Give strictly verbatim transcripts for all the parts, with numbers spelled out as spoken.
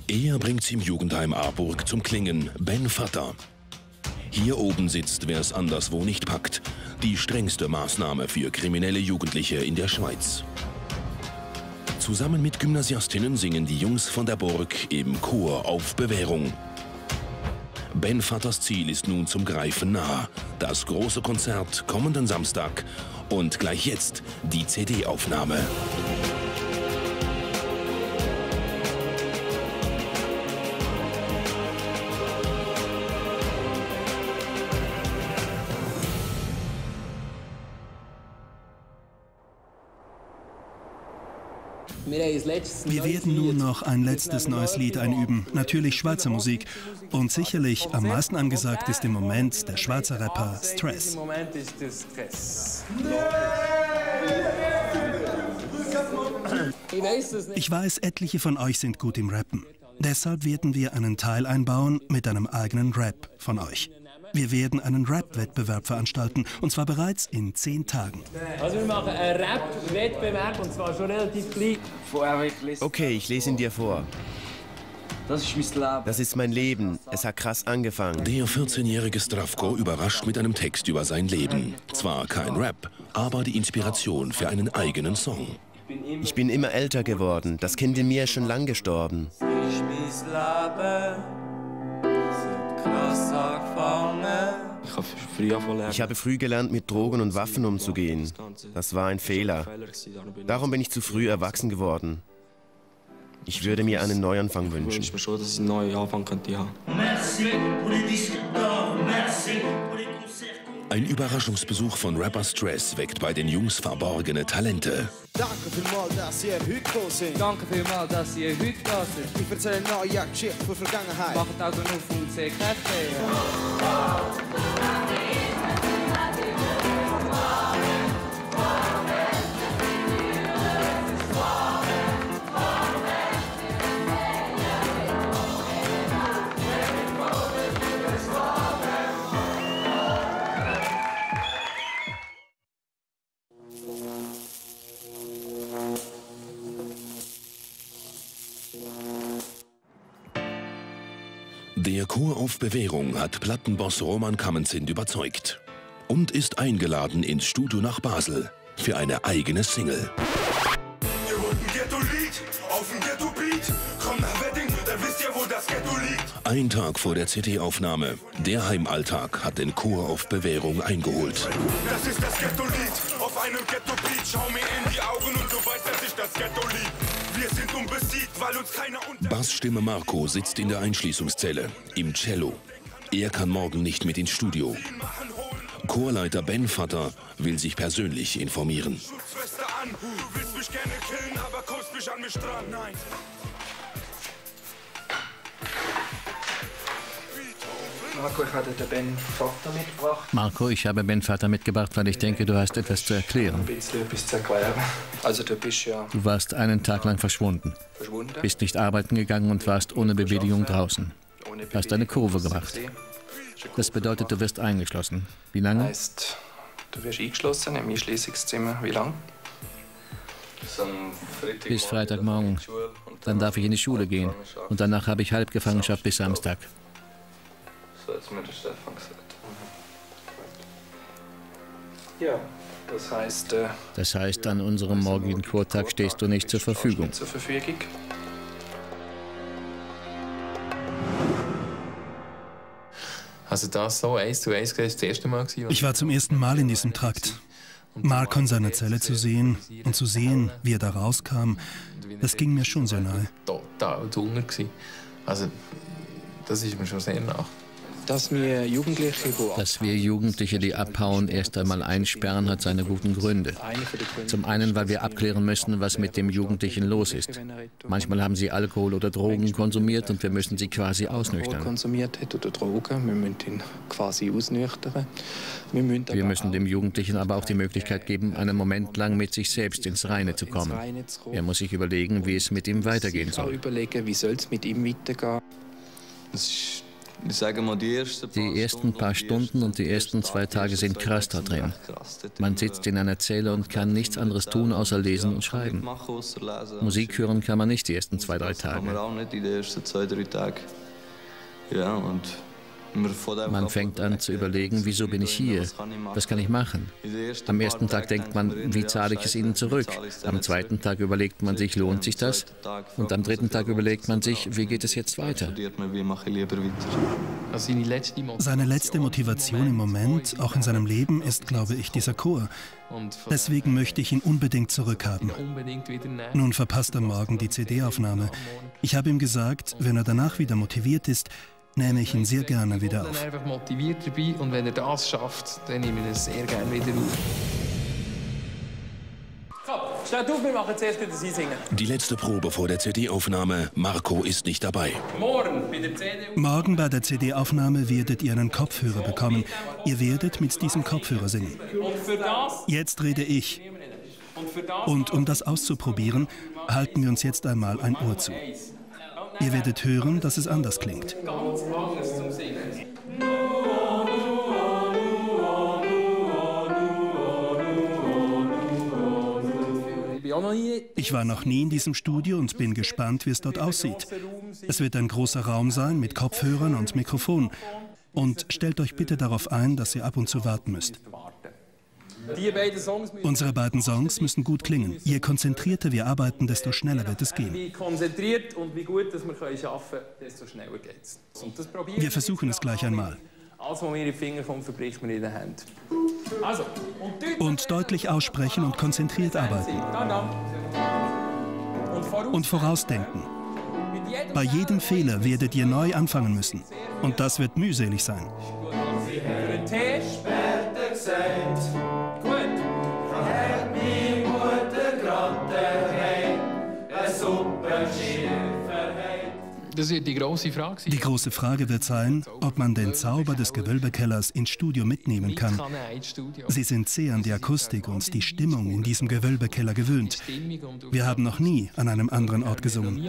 Er bringt's im Jugendheim Aarburg zum Klingen, Ben Vatter. Hier oben sitzt, wer es anderswo nicht packt, die strengste Maßnahme für kriminelle Jugendliche in der Schweiz. Zusammen mit Gymnasiastinnen singen die Jungs von der Burg im Chor auf Bewährung. Ben Vatters Ziel ist nun zum Greifen nah. Das große Konzert kommenden Samstag und gleich jetzt die C D-Aufnahme. Wir werden nun noch ein letztes neues Lied einüben, natürlich Schweizer Musik. Und sicherlich am meisten angesagt ist im Moment der Schweizer Rapper Stress. Ich weiß, etliche von euch sind gut im Rappen. Deshalb werden wir einen Teil einbauen mit einem eigenen Rap von euch. Wir werden einen Rap-Wettbewerb veranstalten, und zwar bereits in zehn Tagen. Also wir machen einen Rap-Wettbewerb, und zwar schon relativ klein. Okay, ich lese ihn dir vor. Das ist mein Leben. Das ist mein Leben. Es hat krass angefangen. Der vierzehnjährige Stravko überrascht mit einem Text über sein Leben. Zwar kein Rap, aber die Inspiration für einen eigenen Song. Ich bin immer älter geworden. Das Kind in mir ist schon lang gestorben. Das ist mein Leben. Krass angefangen. Ich habe früh angefangen. Ich habe früh gelernt, mit Drogen und Waffen umzugehen. Das war ein Fehler. Darum bin ich zu früh erwachsen geworden. Ich würde mir einen Neuanfang wünschen. Ich wünsche mir schon, dass ich einen neuen Anfang könnte haben. Ein Überraschungsbesuch von Rapper Stress weckt bei den Jungs verborgene Talente. Danke vielmals, dass ihr heute da sind. Danke vielmals, dass ihr heute da seid. Ich erzähle eine neue Geschichte von Vergangenheit. Macht Augen auf und seht Kräfte. Der Chor auf Bewährung hat Plattenboss Roman Kammenzind überzeugt und ist eingeladen ins Studio nach Basel für eine eigene Single. Ihr wollt ein Ghetto-Lied auf ein Ghetto-Beat? Komm nach Wedding, dann wisst ihr, wo das Ghetto liegt. Ein Tag vor der C D-Aufnahme. Der Heimalltag hat den Chor auf Bewährung eingeholt. Das ist das Ghetto-Lied auf einem Ghetto-Beat. Schau mir in die Augen und du weißt, dass ich das Ghetto lieb. Wir sind unbesiegt, weil uns keiner unter... Bassstimme Marco sitzt in der Einschließungszelle, im Cello. Er kann morgen nicht mit ins Studio. Chorleiter Ben Vatter will sich persönlich informieren. Schutzweste an, du willst mich gerne killen, aber kommst mich an mich dran. Nein. Marco, ich habe den Ben Vatter mitgebracht. Marco, ich habe Ben Vatter mitgebracht, weil ich denke, du hast etwas zu erklären. Ein bisschen etwas zu erklären. Also du bist ja... Du warst einen Tag lang verschwunden. Verschwunden? Bist nicht arbeiten gegangen und warst ohne Bewilligung draußen. Du hast eine Kurve gemacht. Das bedeutet, du wirst eingeschlossen. Wie lange? Das heisst, du wirst eingeschlossen im Einschließungszimmer. Wie lange? Bis Freitagmorgen. Dann darf ich in die Schule gehen. Und danach habe ich Halbgefangenschaft bis Samstag. So hat es mir der Stefan gesagt. Ja, das heißt... Äh, das heißt, an unserem morgigen Chortag stehst du nicht zur Verfügung. Zur Verfügung. Also das so eins zu eins das erste Mal gewesen? Ich war zum ersten Mal in diesem Trakt. Marco in seiner Zelle zu sehen und zu sehen, wie er da rauskam, das ging mir schon sehr nahe. Total zu Hunger gewesen. Also das ist mir schon sehr nach. Dass wir Jugendliche, Dass wir Jugendliche, die abhauen, erst einmal einsperren, hat seine guten Gründe. Zum einen, weil wir abklären müssen, was mit dem Jugendlichen los ist. Manchmal haben sie Alkohol oder Drogen konsumiert und wir müssen sie quasi ausnüchtern. konsumiert hat oder Drogen, wir müssen ihn quasi ausnüchtern. Wir müssen, wir müssen dem Jugendlichen aber auch die Möglichkeit geben, einen Moment lang mit sich selbst ins Reine zu kommen. Er muss sich überlegen, wie es mit ihm weitergehen soll. überlegen, wie soll es mit ihm weitergehen. Das ist Die ersten paar Stunden und die ersten zwei Tage sind krass da drin. Man sitzt in einer Zelle und kann nichts anderes tun, außer lesen und schreiben. Musik hören kann man nicht die ersten zwei, drei Tage. Ja, und man fängt an zu überlegen, wieso bin ich hier? Was kann ich machen? Am ersten Tag denkt man, wie zahle ich es ihnen zurück? Am zweiten Tag überlegt man sich, lohnt sich das? Und am dritten Tag überlegt man sich, wie geht es jetzt weiter? Seine letzte Motivation im Moment, auch in seinem Leben, ist, glaube ich, dieser Chor. Deswegen möchte ich ihn unbedingt zurückhaben. Nun verpasst er morgen die C D-Aufnahme. Ich habe ihm gesagt, wenn er danach wieder motiviert ist, nehme ich ihn sehr gerne wieder auf. Ich bin einfach motiviert dabei und wenn er das schafft, dann nehme ich ihn sehr gerne wieder auf. Steht auf, wir machen zuerst das Einsingen. Die letzte Probe vor der C D-Aufnahme. Marco ist nicht dabei. Morgen bei der C D. Morgen bei der C D-Aufnahme werdet ihr einen Kopfhörer bekommen. Ihr werdet mit diesem Kopfhörer singen. Und für das? Jetzt rede ich. Und um das auszuprobieren, halten wir uns jetzt einmal ein Ohr zu. Ihr werdet hören, dass es anders klingt. Ganz anders zum Singen. Ich war noch nie in diesem Studio und bin gespannt, wie es dort aussieht. Es wird ein großer Raum sein mit Kopfhörern und Mikrofon. Und stellt euch bitte darauf ein, dass ihr ab und zu warten müsst. Unsere beiden Songs müssen gut klingen. Je konzentrierter wir arbeiten, desto schneller wird es gehen. Wie konzentriert und wie gut dass wir arbeiten können, desto schneller geht es. Wir versuchen es gleich einmal. Alles, was mir in die Finger kommt, verbricht man in den Händen. Also, und, deutlich und deutlich aussprechen und konzentriert arbeiten. Und vorausdenken. Bei jedem Fehler werdet ihr neu anfangen müssen. Und das wird mühselig sein. Für den Tee später gesagt. Gut. Hat meine Mutter gerade daheim eine Suppe Das wird die grosse Frage sein. Die große Frage wird sein, ob man den Zauber des Gewölbekellers ins Studio mitnehmen kann. Sie sind sehr an die Akustik und die Stimmung in diesem Gewölbekeller gewöhnt. Wir haben noch nie an einem anderen Ort gesungen.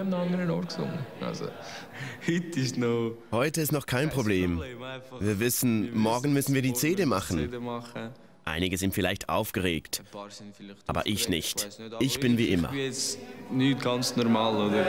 Heute ist noch kein Problem. Wir wissen, morgen müssen wir die C D machen. Einige sind vielleicht aufgeregt, aber ich nicht. Ich bin wie immer. Nicht ganz normal, oder?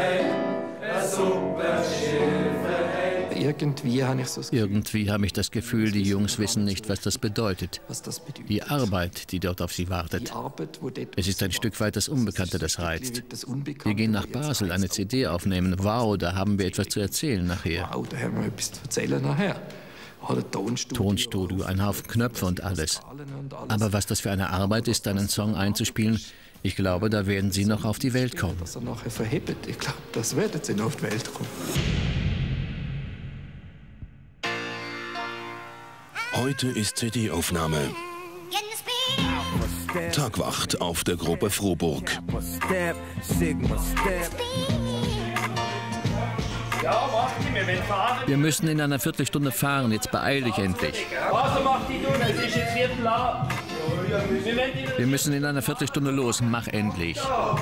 Irgendwie habe ich so das Gefühl, Irgendwie habe ich das Gefühl, die Jungs wissen nicht, was das bedeutet. was das bedeutet. Die Arbeit, die dort auf sie wartet. Die Arbeit, wo dort Es ist ein Stück weit das Unbekannte, das reizt. das Unbekannte, Wir gehen nach wo jetzt Basel, eine reizt. C D aufnehmen. Wow, da haben wir etwas zu erzählen nachher. Wow, da haben wir etwas zu erzählen nachher. Oder Tonstudio. Tonstudio, ein Haufen Knöpfe und alles. Aber was das für eine Arbeit ist, einen Song einzuspielen, ich glaube, da werden sie noch auf die Welt kommen. Dass er nachher verhebt, ich glaube, das werden sie noch auf die Welt kommen. Heute ist C D-Aufnahme. Tagwacht auf der Gruppe Frohburg. Ja, mach die, wir wollen fahren. Wir müssen in einer Viertelstunde fahren, jetzt beeil dich endlich. Also mach die, du, es ist jetzt Viertel ab. Wir müssen in einer Viertelstunde los, mach endlich.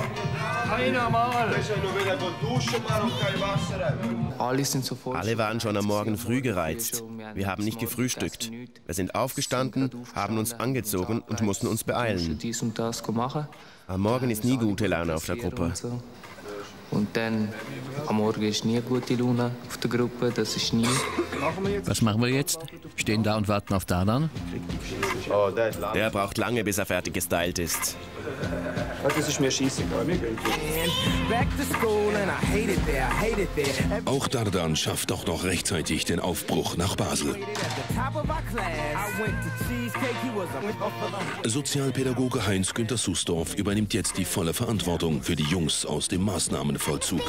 Alle sind sofort. Alle waren schon am Morgen früh gereizt. Wir haben nicht gefrühstückt. Wir sind aufgestanden, haben uns angezogen und mussten uns beeilen. Dies und das machen. Am Morgen ist nie gute Laune auf der Gruppe. Und dann, am Morgen ist nie gute Laune auf der Gruppe, das ist nie. Was machen wir jetzt? Stehen da und warten auf Dardan? Der braucht lange, bis er fertig gestylt ist. Das ist mir scheißegal. Auch Dardan schafft doch noch rechtzeitig den Aufbruch nach Basel. Sozialpädagoge Heinz-Günther Susdorf übernimmt jetzt die volle Verantwortung für die Jungs aus dem Maßnahmenvollzug.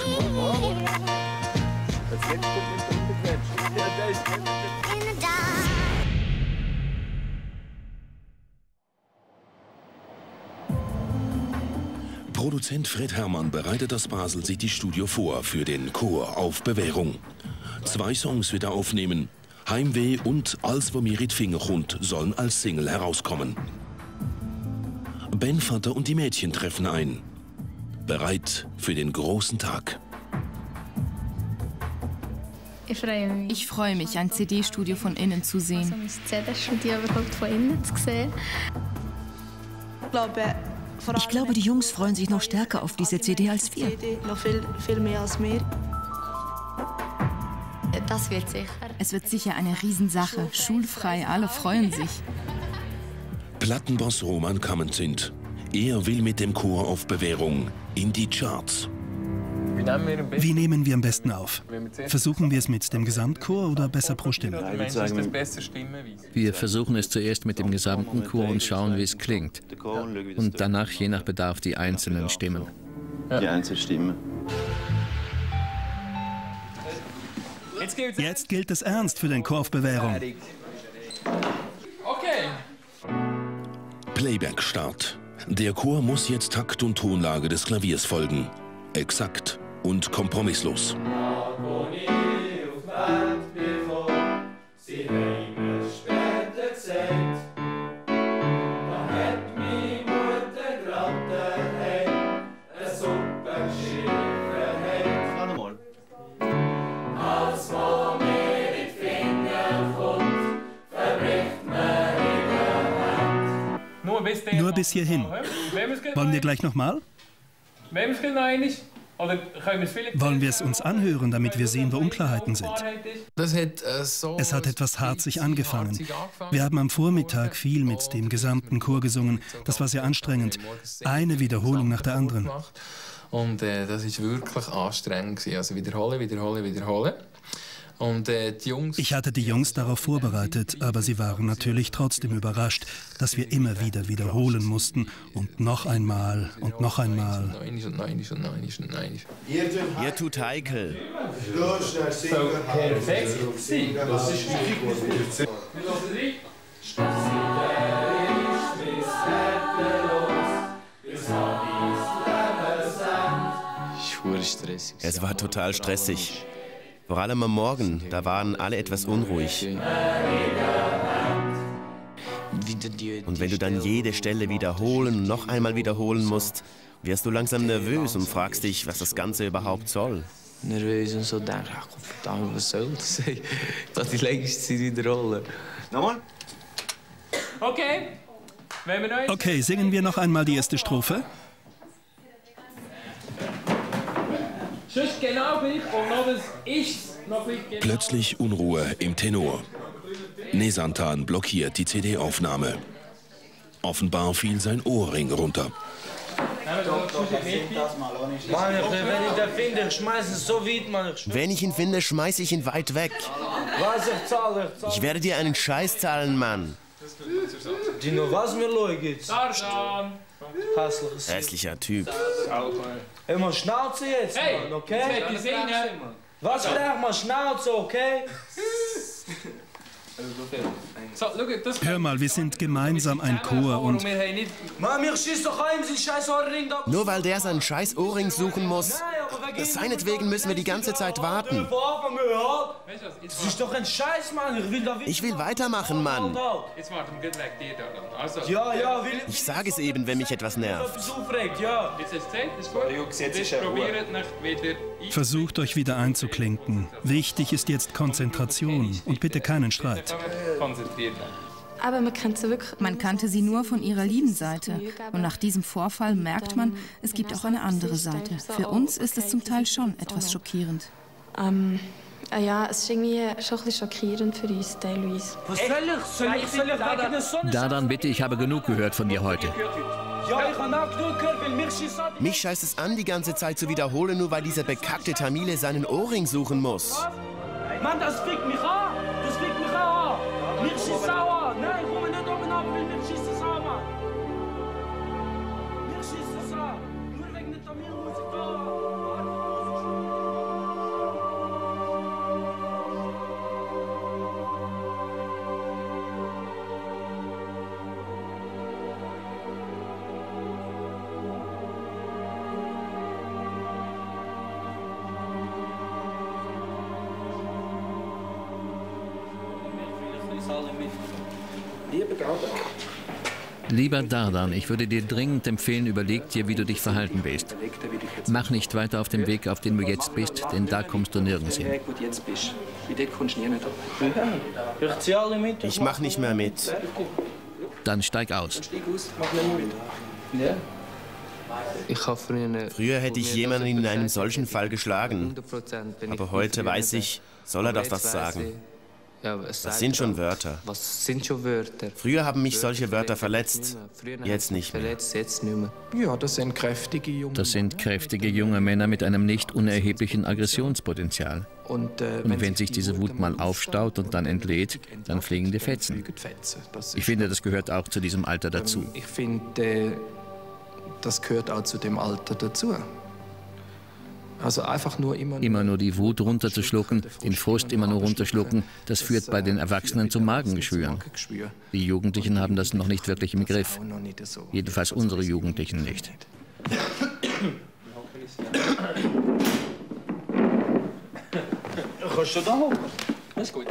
Produzent Fred Herrmann bereitet das Basel City Studio vor für den Chor auf Bewährung. Zwei Songs wird er aufnehmen. Heimweh und Als wo mir it Finger kommt sollen als Single herauskommen. Ben Vater und die Mädchen treffen ein. Bereit für den großen Tag. Ich freue mich. Ich freue mich, ein C D-Studio von innen zu sehen. Also ein C D-Studio überhaupt von innen zu sehen. Ich glaube, die Jungs freuen sich noch stärker auf diese C D als wir. Noch viel, viel mehr als wir. Das wird sicher. Es wird sicher eine Riesensache. Schulfrei, alle freuen sich. Plattenboss Roman Kamen-Zint. Er will mit dem Chor auf Bewährung in die Charts. Wie nehmen wir am besten auf? Versuchen wir es mit dem Gesamtchor oder besser pro Stimme? Wir versuchen es zuerst mit dem gesamten Chor und schauen, wie es klingt. Und danach je nach Bedarf die einzelnen Stimmen. Die einzelnen Stimmen. Jetzt gilt es ernst für den Chor auf Bewährung. Okay. Playback-Start. Der Chor muss jetzt Takt und Tonlage des Klaviers folgen. Exakt und kompromisslos. Nur bis hierhin. Wollen wir gleich nochmal? Wollen wir es uns anhören, damit wir sehen, wo Unklarheiten sind? Das hat, äh, so es hat etwas harzig angefangen. Wir haben am Vormittag viel mit dem gesamten Chor gesungen. Das war sehr anstrengend. Eine Wiederholung nach der anderen. Und äh, das ist wirklich anstrengend. Also wiederholen, wiederholen, wiederholen. Und, äh, die Jungs ich hatte die Jungs darauf vorbereitet, aber sie waren natürlich trotzdem überrascht, dass wir immer wieder wiederholen mussten und noch einmal und noch einmal. Ihr tut heikel. So perfekt. Das ist stressig. Es war total stressig. Vor allem am Morgen, da waren alle etwas unruhig. Und wenn du dann jede Stelle wiederholen und noch einmal wiederholen musst, wirst du langsam nervös und fragst dich, was das Ganze überhaupt soll. Nervös und so denke ich, verdammt, was soll das sein? Das ist die längste Zeit in der Rolle. Nochmal? Okay. Wenn wir noch okay, singen wir noch einmal die erste Strophe. Genau gleich und noch das ist noch gleich genau. Plötzlich Unruhe im Tenor. Nesantan blockiert die C D-Aufnahme. Offenbar fiel sein Ohrring runter. Mann, wenn ich den finde, ich schmeiß es so weit, Mann. Wenn ich ihn finde, schmeiß ich ihn weit weg. Was ich zahle, ich zahle. Ich werde dir einen Scheiß zahlen, Mann. Dino, was mir los geht's? Hässlicher Typ. Ey, man, Schnauze jetzt, hey, Mann, okay? Jetzt gesehen, was braucht man? Schnauze, okay? So, das hör mal, wir sind gemeinsam ein Chor und... Mann, mir schießt doch ein, sie scheiß Ohrring da... Nur weil der seinen scheiß Ohrring suchen muss. Seinetwegen müssen wir die ganze Zeit warten. Das ist doch ein Scheiß, Mann. Ich will da Ich will weitermachen, Mann. Jetzt warten wir weg dir da. Also. Ja, ja, will ich sage es eben, wenn mich etwas nervt. Ja. Jetzt ist es Zeit, ist gut. Jetzt probiert nicht wieder... Versucht euch wieder einzuklinken. Wichtig ist jetzt Konzentration und bitte keinen Streit. Aber man kannte sie wirklich. Man kannte sie nur von ihrer lieben Seite. Und nach diesem Vorfall merkt man, es gibt auch eine andere Seite. Für uns ist es zum Teil schon etwas schockierend. Ähm, ja, es ist irgendwie schon ein bisschen schockierend für uns teilweise. Was soll ich? Soll ich, soll ich weg in der Sonne? Dadan bitte, ich habe genug gehört von dir heute. Ja, ich habe auch genug gehört, weil mich schießt... Mich scheißt es an, die ganze Zeit zu wiederholen, nur weil dieser bekackte Tamile seinen Ohrring suchen muss. Mann, das fickt mich an! Das fickt mich an! Mich schießt sauer! Nein, komm nicht oben ab, weil mich schießt es an, Mann! Mich schießt es an! Nur wegen der Tamil muss ich da! Lieber Dardan, ich würde dir dringend empfehlen, überleg dir, wie du dich verhalten willst. Mach nicht weiter auf dem Weg, auf dem du jetzt bist, denn da kommst du nirgends hin. Gut, jetzt bist. Ich mach nicht mehr mit. Dann steig aus. Früher hätte ich jemanden in einem solchen Fall geschlagen. Aber heute weiß ich, soll er doch was sagen. Das sind schon Wörter. Früher haben mich solche Wörter verletzt, jetzt nicht mehr. Ja, das sind kräftige junge Das sind kräftige junge Männer mit einem nicht unerheblichen Aggressionspotenzial. Und, äh, Und wenn sich diese Wut mal aufstaut und dann entlädt, dann fliegen die Fetzen. Ich finde, das gehört auch zu diesem Alter dazu. Ich finde, das gehört auch zu dem Alter dazu. Also einfach nur immer, immer nur die Wut runterzuschlucken, den Frust immer nur runterschlucken, das führt bei den Erwachsenen zu Magengeschwüren. Die Jugendlichen haben das noch nicht wirklich im Griff. Jedenfalls unsere Jugendlichen nicht. Kannst du da hocken? Das ist gut.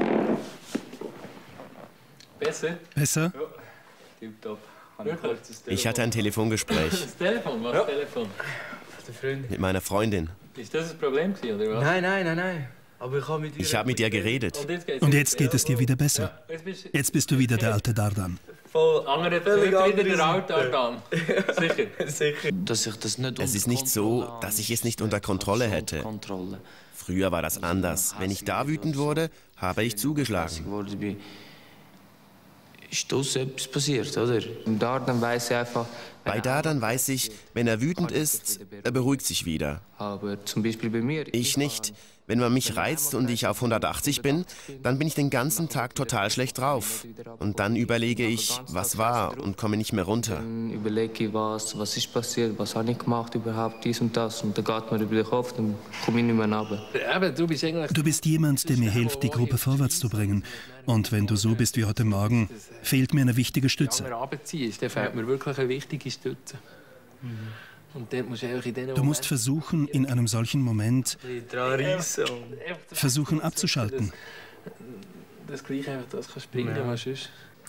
Besser? Besser? Ja. Tipptopp. Ich hatte ein Telefongespräch. Das Telefon? Was ja. Telefon? Mit meiner Freundin. Ist das ein Problem gewesen, oder was? Nein, nein, nein, nein. Aber ich habe mit ihr... Ich habe mit ihr geredet. Und jetzt geht es dir wieder besser. Jetzt bist du wieder der alte Dardan. Voll andere, wieder der alte Dardan. Sicher. Sicher. Dass ich das nicht es ist nicht so, dass ich es nicht unter Kontrolle hätte. Früher war das anders. Wenn ich da wütend wurde, habe ich zugeschlagen. Ist das etwas passiert, oder? Dardan weiß ich einfach... Bei Dardan weiß ich, wenn er wütend ist, er beruhigt sich wieder. Aber zum Beispiel bei mir... Ich nicht. Wenn man mich reizt und ich auf hundertachtzig bin, dann bin ich den ganzen Tag total schlecht drauf. Und dann überlege ich, was war und komme nicht mehr runter. Dann überlege ich, was, was ist passiert, was habe ich gemacht überhaupt, dies und das. Und dann geht mir über den Kopf, dann komme ich nicht mehr runter. Du bist, du bist jemand, der mir hilft, die Gruppe vorwärts zu bringen. Und wenn du so bist wie heute Morgen, fehlt mir eine wichtige Stütze. Wenn man runterziehst, dann fehlt mir wirklich eine wichtige Stütze. Mhm. Und dann musst du, in den du musst versuchen, in einem solchen Moment versuchen abzuschalten. Das, das Gleiche, das kannst du bringen, was ist.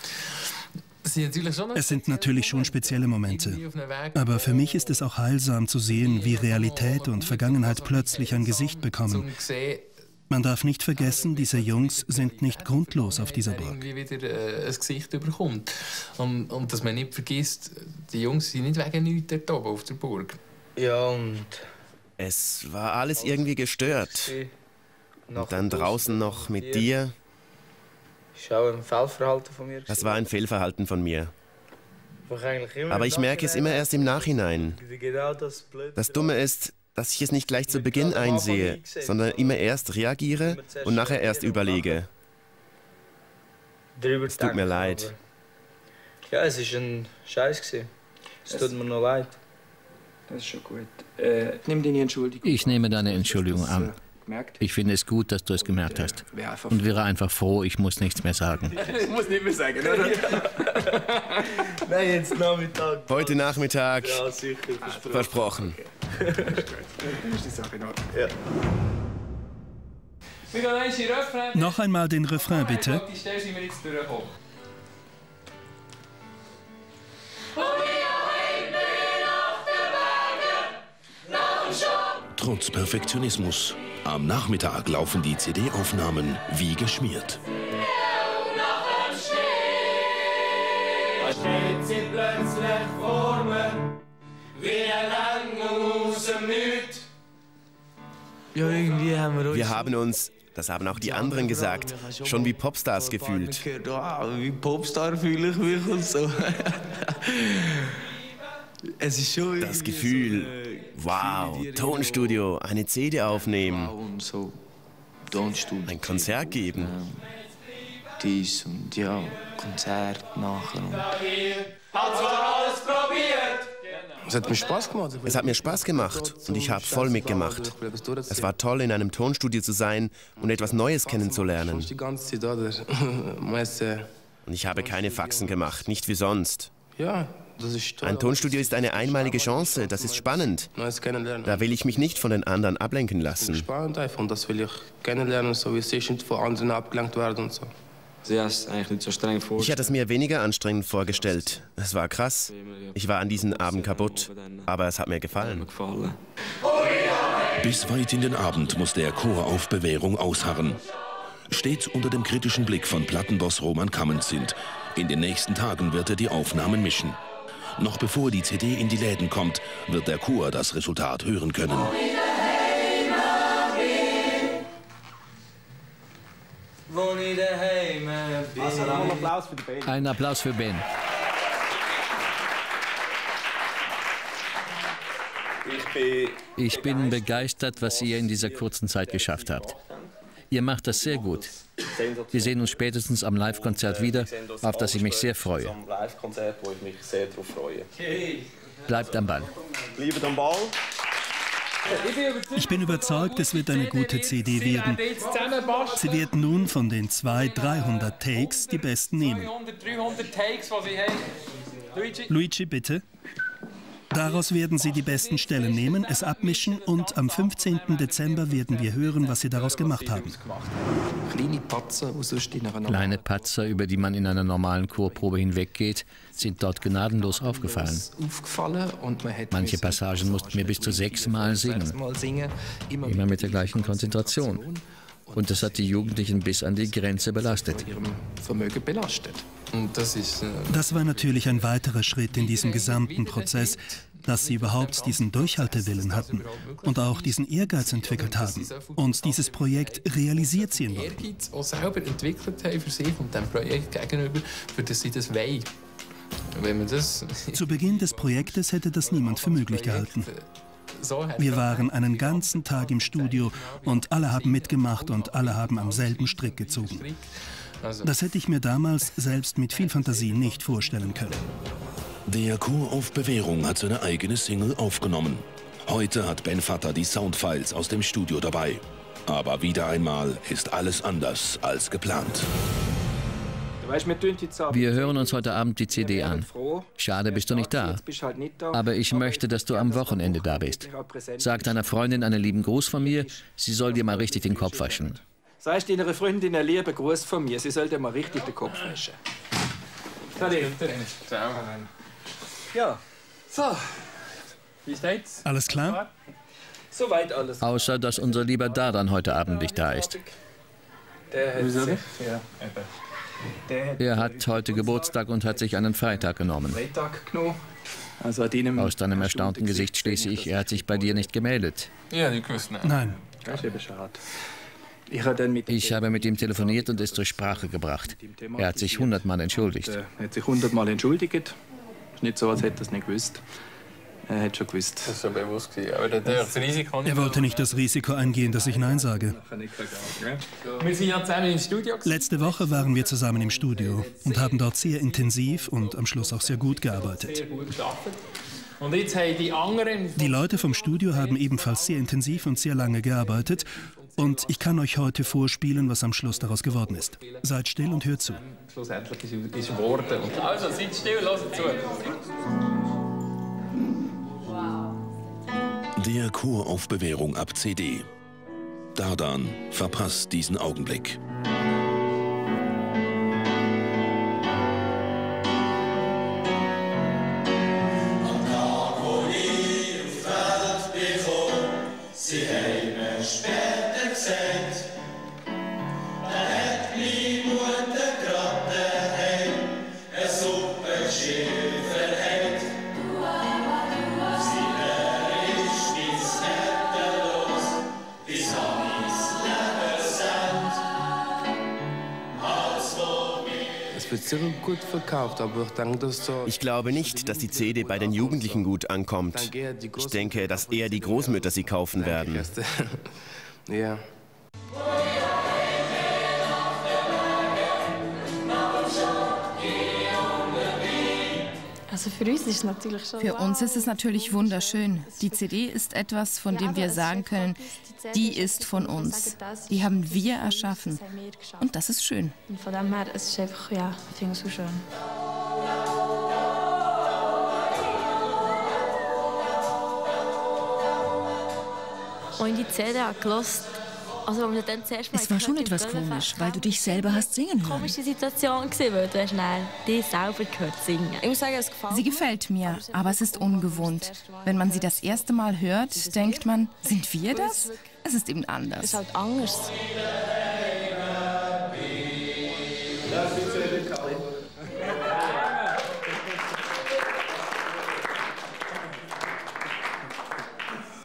Es sind natürlich schon spezielle Momente. Aber für mich ist es auch heilsam zu sehen, wie Realität und Vergangenheit plötzlich ein Gesicht bekommen. Man darf nicht vergessen, diese Jungs sind nicht grundlos auf dieser Burg. Wie wieder äh, ein Gesicht bekommt. Und, und dass man nicht vergisst, die Jungs sind nicht wegen nichts dort oben auf der Burg. Ja, und... Es war alles irgendwie gestört. Und dann draußen noch mit dir. Das war ein Fehlverhalten von mir. Das war ein Fehlverhalten von mir. Aber ich merke es immer erst im Nachhinein. Das Dumme ist, dass ich es nicht gleich zu Beginn einsehe, sondern immer erst reagiere und nachher erst überlege. Es tut mir leid. Ja, es war ein Scheiß. Es tut mir noch leid. Das ist schon gut. Äh, nimm deine Entschuldigung. Ich nehme deine Entschuldigung an. Ich finde es gut, dass du es gemerkt hast. Und wäre einfach froh, ich muss nichts mehr sagen. Ich muss nicht mehr sagen, oder? Nein, jetzt Nachmittag. Heute Nachmittag. Ja, sicher. Versprochen. Ja. Noch einmal den Refrain, bitte. Trotz Perfektionismus. Am Nachmittag laufen die C D-Aufnahmen wie geschmiert. Steht sie plötzlich vor mir, wie ein Engel aus dem Nichts. Ja, irgendwie haben wir uns... Wir haben uns, das haben auch die anderen gesagt, schon wie Popstars gefühlt. Wie Popstar fühle ich mich und so. Es ist schon das Gefühl, wow, Tonstudio, eine C D aufnehmen, ein Konzert geben. Dies und ja, Konzert nachher. Hat zwar alles probiert. Es hat mir Spaß gemacht. Es hat mir Spaß gemacht und ich habe voll mitgemacht. Es war toll, in einem Tonstudio zu sein und etwas Neues kennenzulernen. Und ich habe keine Faxen gemacht, nicht wie sonst. Ja, das ist toll. Ein Tonstudio ist eine einmalige Chance, das ist spannend. Neues kennenlernen. Da will ich mich nicht von den anderen ablenken lassen. Spannend einfach und das will ich kennenlernen, so wie es ist, nicht von anderen abgelenkt werden und so. Sie hast es eigentlich nicht so streng vorgestellt. Ich hatte es mir weniger anstrengend vorgestellt. Es war krass. Ich war an diesem Abend kaputt, aber es hat mir gefallen. Bis weit in den Abend muss der Chor auf Bewährung ausharren. Stets unter dem kritischen Blick von Plattenboss Roman Kamenzind. In den nächsten Tagen wird er die Aufnahmen mischen. Noch bevor die C D in die Läden kommt, wird der Chor das Resultat hören können. Ein Applaus für Ben. Ich bin begeistert, was ihr in dieser kurzen Zeit geschafft habt. Ihr macht das sehr gut. Wir sehen uns spätestens am Live-Konzert wieder, auf das ich mich sehr freue. Bleibt am Ball. Bleibt am Ball. Ich bin überzeugt, es wird eine gute C D werden. Sie wird nun von den zweihundert, dreihundert Takes die besten nehmen. Luigi, bitte. Daraus werden Sie die besten Stellen nehmen, es abmischen und am fünfzehnten Dezember werden wir hören, was Sie daraus gemacht haben. Kleine Patzer, über die man in einer normalen Chorprobe hinweggeht, sind dort gnadenlos aufgefallen. Manche Passagen mussten wir bis zu sechsmal singen, immer mit der gleichen Konzentration. Und das hat die Jugendlichen bis an die Grenze belastet. Das, ist, äh das war natürlich ein weiterer Schritt in diesem gesamten Prozess, dass sie überhaupt diesen Durchhaltewillen hatten und auch diesen Ehrgeiz entwickelt haben und dieses Projekt realisiert sehen wollen. Auch selber entwickelt haben für sich und dem Projekt gegenüber, für das sie das wollen. Wenn man das Zu Beginn des Projektes hätte das niemand für möglich gehalten. Wir waren einen ganzen Tag im Studio und alle haben mitgemacht und alle haben am selben Strick gezogen. Das hätte ich mir damals selbst mit viel Fantasie nicht vorstellen können. Der Chor auf Bewährung hat seine eigene Single aufgenommen. Heute hat Ben Vatter die Soundfiles aus dem Studio dabei. Aber wieder einmal ist alles anders als geplant. Wir hören uns heute Abend die C D an. Schade, bist du nicht da. Aber ich möchte, dass du am Wochenende da bist. Sag deiner Freundin einen lieben Gruß von mir. Sie soll dir mal richtig den Kopf waschen. Sagst deiner Freundin einen lieben Gruß von mir. Sie soll dir mal richtig den Kopf waschen. Ja. So. Wie steht's? Alles klar? Soweit alles. Außer, dass unser lieber Dardan heute Abend nicht da ist. Der hat sich, ja. Er hat heute Geburtstag und hat sich einen Freitag genommen. Freitag genommen. Also aus deinem erstaunten Gesicht schließe ich, er hat sich bei dir nicht gemeldet. Ja, die küssen. Nein. Das ist eben schade. Ich habe mit ihm telefoniert und es zur Sprache gebracht. Er hat sich hundertmal entschuldigt. Er hat sich hundertmal entschuldigt. Es ist nicht so, als hätte er es nicht gewusst. Er hat schon gewusst. Das ist schon bewusst. Aber das Risiko er wollte nicht das Risiko eingehen, dass ich Nein sage. Wir sind ja zusammen im Studio. Letzte Woche waren wir zusammen im Studio und haben dort sehr intensiv und am Schluss auch sehr gut gearbeitet. Und jetzt haben die anderen... Die Leute vom Studio haben ebenfalls sehr intensiv und sehr lange gearbeitet. Und ich kann euch heute vorspielen, was am Schluss daraus geworden ist. Seid still und hört zu. Schlussendlich ist es geworden. Also, seid still, hört zu. Der Chor auf Bewährung ab C D. Dardan verpasst diesen Augenblick. Sie haben mich später gesagt, da hat meine Mutter grad daheim eine Suppe Schild verhängt. Sie ist nichts netterlos, bis an mein Lebensende. Als wo mir... Es wird sehr gut verkauft, aber ich denke, dass so... Ich glaube nicht, dass die C D bei den Jugendlichen gut ankommt. Ich denke, dass eher die Großmütter sie kaufen werden. Ja. Also für uns ist es natürlich schon. Für uns ist es natürlich wunderschön. Die C D ist etwas, von dem wir sagen können, die ist von uns. Die haben wir erschaffen. Und das ist schön. Und von dem her, es ist einfach, ja, ich finde es so schön. Und in die C D gehört. Also, als dann zuerst es war schon etwas komisch, weil du dich selber hast singen hören. Komische Situation gewesen, weil du hast schnell dich selber gehört singen. Ich muss sagen, es gefällt sie gefällt mir, aber es ist ungewohnt. Wenn man sie das erste Mal hört, denkt man, sind wir das? Es ist eben anders. Es ist halt anders.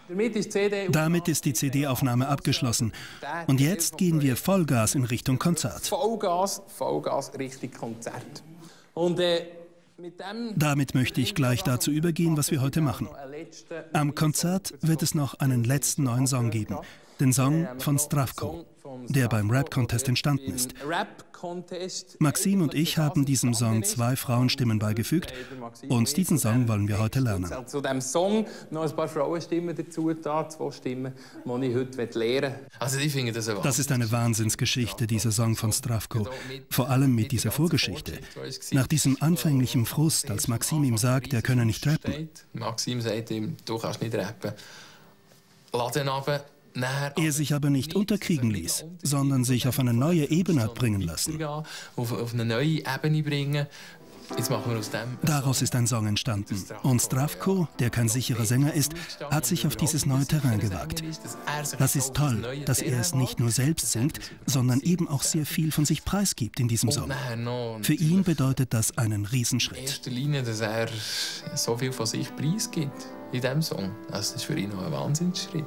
Damit ist die C D-Aufnahme abgeschlossen. Und jetzt gehen wir Vollgas in Richtung Konzert. Vollgas, Vollgas Richtung Konzert. Und, äh, mit dem Damit möchte ich gleich dazu übergehen, was wir heute machen. Am Konzert wird es noch einen letzten neuen Song geben. Den Song von Stravko, der beim Rap-Contest entstanden ist. Maxim und ich haben diesem Song zwei Frauenstimmen beigefügt und diesen Song wollen wir heute lernen. Zu diesem Song noch ein paar Frauenstimmen dazu, da, zwei Stimmen, die ich heute lernen will. Also ich finde das, das ist eine Wahnsinnsgeschichte, dieser Song von Stravko. Vor allem mit dieser Vorgeschichte. Nach diesem anfänglichen Frust, als Maxim ihm sagt, er könne nicht rappen. Maxim sagt ihm, du kannst nicht rappen. Lass ihn runter. Er sich aber nicht unterkriegen ließ, sondern sich auf eine neue Ebene hat bringen lassen. Auf, auf eine neue Ebene bringen. Jetzt machen wir aus dem Daraus ist ein Song entstanden. Und Stravko, der kein sicherer Sänger ist, hat sich auf dieses neue Terrain gewagt. Das ist toll, dass er es nicht nur selbst singt, sondern eben auch sehr viel von sich preisgibt in diesem Song. Für ihn bedeutet das einen Riesenschritt. In erster Linie, dass er so viel von sich preisgibt in diesem Song. Das ist für ihn auch ein Wahnsinnsschritt.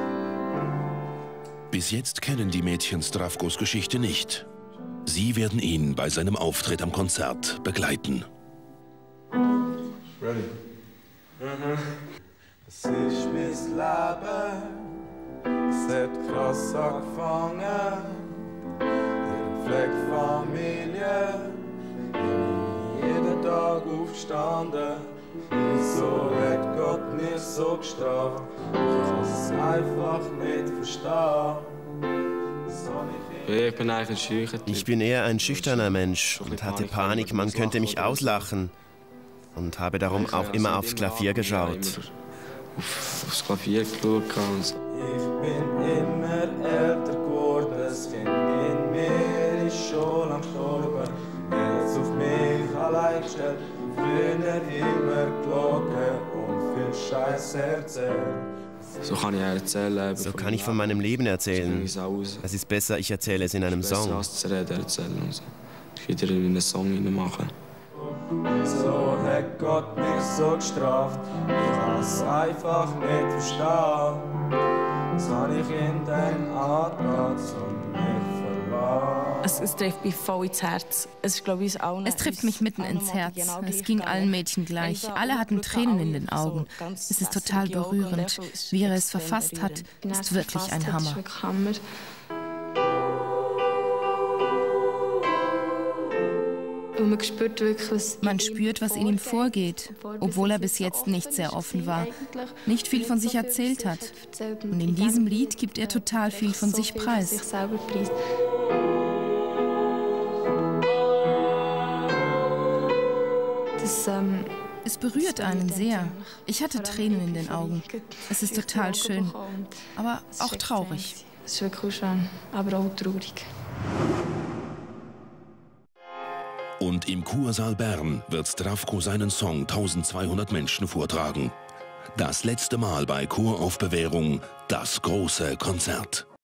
Bis jetzt kennen die Mädchen Stravkos Geschichte nicht. Sie werden ihn bei seinem Auftritt am Konzert begleiten. Ready? Mhm. Es ist mein Leben, es hat krass angefangen. Ihre Pflegefamilie, jeden Tag aufgestanden. Wieso hat Gott mich so gestraft? Ich kann es einfach nicht verstehen. Ich bin eigentlich ein schüchter Typ. Ich bin eher ein schüchterner Mensch und hatte Panik, man könnte mich auslachen. Und habe darum auch immer aufs Klavier geschaut. Auf, aufs Klavier geschaut und so. Ich bin immer älter geworden, das Kind in mir ist schon am Sterben. Jetzt auf mich allein gestellt, früher immer gelogen und viel Scheiße erzählt. So kann ich erzählen. So kann ich von meinem Leben erzählen. Es ist besser, ich erzähle es in einem Song. Besser als zu reden erzählen und so. Ich will in einen Song hineinmachen. So hat Gott mich so gestraft, ich kann es einfach nicht verstehen. Was habe ich in den Antrag um mich verlassen? Es, es trifft mich voll ins Herz. Es, ist, glaube ich, auch es trifft mich mitten ins Herz. Es ging allen Mädchen gleich. Alle hatten Tränen in den Augen. Es ist total berührend. Wie er es verfasst hat, ist wirklich ein Hammer. Und man spürt wirklich, was Man spürt, was in ihm vorgeht, obwohl er bis jetzt nicht sehr offen war, nicht viel von sich erzählt hat. Und in diesem Lied gibt er total viel von sich preis. Das, ähm, es berührt einen sehr. Ich hatte Tränen in den Augen. Es ist total schön, aber auch traurig. Es ist wirklich schön, aber auch traurig. Und im Kursaal Bern wird Stravko seinen Song zwölfhundert Menschen vortragen. Das letzte Mal bei Chor auf Bewährung, das große Konzert.